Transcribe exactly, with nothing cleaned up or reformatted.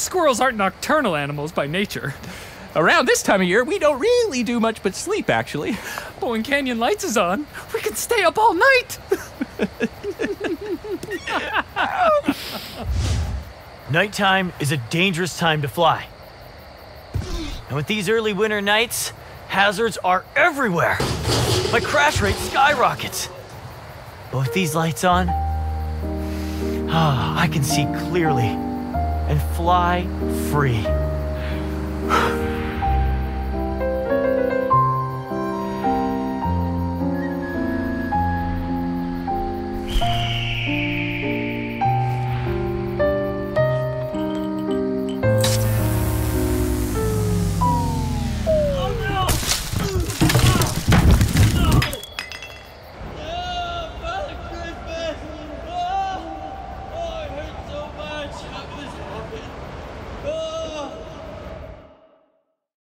squirrels aren't nocturnal animals by nature. Around this time of year, we don't really do much but sleep, actually. But when Canyon Lights is on, we can stay up all night. Nighttime is a dangerous time to fly. And with these early winter nights, hazards are everywhere. My crash rate skyrockets. But with these lights on, ah, I can see clearly and fly free.